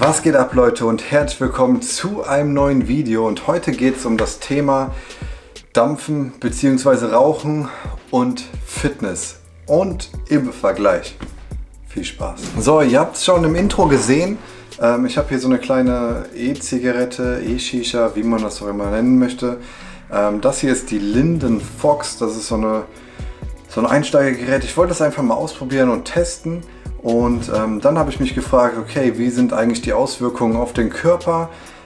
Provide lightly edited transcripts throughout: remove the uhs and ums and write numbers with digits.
Was geht ab, Leute, und herzlich willkommen zu einem neuen Video. Und heute geht es um das Thema Dampfen bzw. Rauchen und Fitness und im Vergleich. Viel Spaß. So, ihr habt es schon im Intro gesehen. Ich habe hier so eine kleine E-Zigarette, E-Shisha, wie man das auch immer nennen möchte. Das hier ist die Linden Fox. Das ist so ein Einsteigergerät. Ich wollte das einfach mal ausprobieren und testen. Und dann habe ich mich gefragt, okay, wie sind eigentlich die Auswirkungen auf den Körper,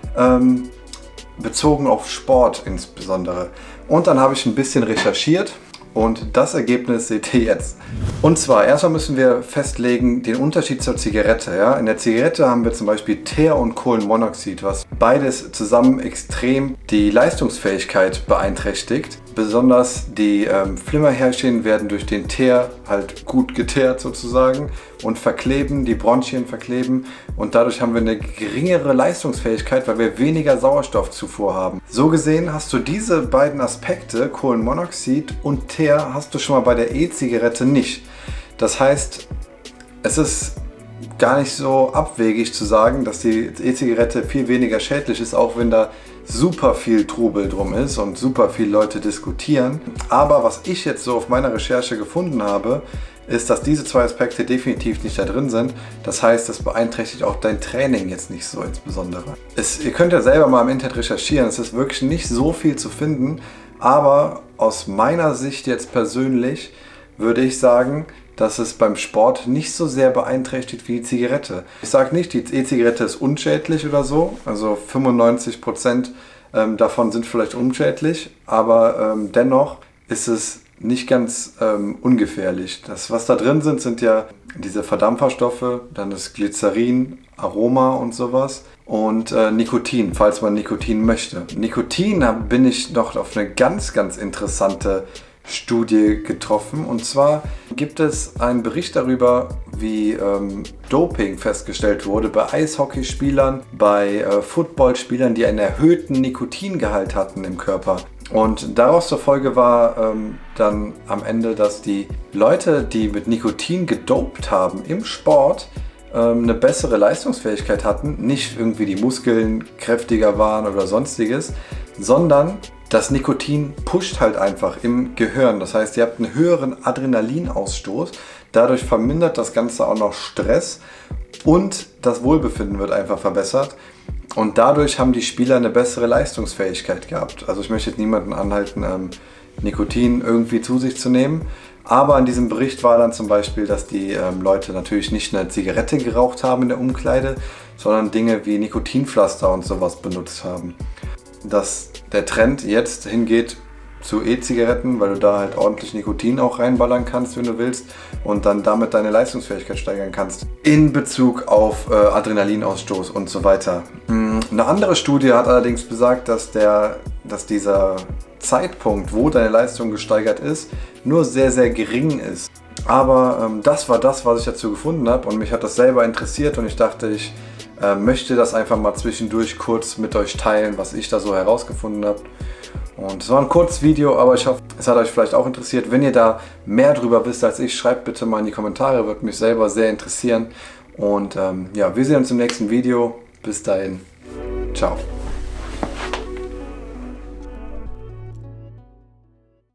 bezogen auf Sport insbesondere. Und dann habe ich ein bisschen recherchiert und das Ergebnis seht ihr jetzt. Und zwar, erstmal müssen wir festlegen den Unterschied zur Zigarette. Ja? In der Zigarette haben wir zum Beispiel Teer und Kohlenmonoxid, was beides zusammen extrem die Leistungsfähigkeit beeinträchtigt. Besonders die Flimmerhärchen werden durch den Teer halt gut geteert sozusagen und verkleben, die Bronchien verkleben, und dadurch haben wir eine geringere Leistungsfähigkeit, weil wir weniger Sauerstoffzufuhr haben. So gesehen hast du diese beiden Aspekte, Kohlenmonoxid und Teer, hast du schon mal bei der E-Zigarette nicht. Das heißt, es ist gar nicht so abwegig zu sagen, dass die E-Zigarette viel weniger schädlich ist, auch wenn da super viel Trubel drum ist und super viele Leute diskutieren. Aber was ich jetzt so auf meiner Recherche gefunden habe, ist, dass diese zwei Aspekte definitiv nicht da drin sind. Das heißt, das beeinträchtigt auch dein Training jetzt nicht so insbesondere. Ihr könnt ja selber mal im Internet recherchieren, es ist wirklich nicht so viel zu finden, aber aus meiner Sicht jetzt persönlich würde ich sagen, dass es beim Sport nicht so sehr beeinträchtigt wie die Zigarette. Ich sage nicht, die E-Zigarette ist unschädlich oder so, also 95% davon sind vielleicht unschädlich, aber dennoch ist es nicht ganz ungefährlich. Das, was da drin sind ja diese Verdampferstoffe, dann das Glycerin, Aroma und sowas und Nikotin, falls man Nikotin möchte. Nikotin bin ich noch auf eine ganz interessante Studie getroffen, und zwar gibt es einen Bericht darüber, wie Doping festgestellt wurde bei Eishockeyspielern, bei Footballspielern, die einen erhöhten Nikotingehalt hatten im Körper. Und daraus zur Folge war dann am Ende, dass die Leute, die mit Nikotin gedopt haben im Sport, eine bessere Leistungsfähigkeit hatten, nicht irgendwie die Muskeln kräftiger waren oder sonstiges, sondern das Nikotin pusht halt einfach im Gehirn. Das heißt, ihr habt einen höheren Adrenalinausstoß. Dadurch vermindert das Ganze auch noch Stress und das Wohlbefinden wird einfach verbessert. Und dadurch haben die Spieler eine bessere Leistungsfähigkeit gehabt. Also ich möchte jetzt niemanden anhalten, Nikotin irgendwie zu sich zu nehmen. Aber in diesem Bericht war dann zum Beispiel, dass die Leute natürlich nicht eine Zigarette geraucht haben in der Umkleide, sondern Dinge wie Nikotinpflaster und sowas benutzt haben. Dass der Trend jetzt hingeht zu E-Zigaretten, weil du da halt ordentlich Nikotin auch reinballern kannst, wenn du willst, und dann damit deine Leistungsfähigkeit steigern kannst. In Bezug auf Adrenalinausstoß und so weiter. Eine andere Studie hat allerdings besagt, dass dieser Zeitpunkt, wo deine Leistung gesteigert ist, nur sehr gering ist. Aber das war das, was ich dazu gefunden habe, und mich hat das selber interessiert, und ich dachte, ich möchte das einfach mal zwischendurch kurz mit euch teilen, was ich da so herausgefunden habe. Und es war ein kurzes Video, aber ich hoffe, es hat euch vielleicht auch interessiert. Wenn ihr da mehr drüber wisst als ich, schreibt bitte mal in die Kommentare, würde mich selber sehr interessieren. Und ja, wir sehen uns im nächsten Video. Bis dahin, ciao.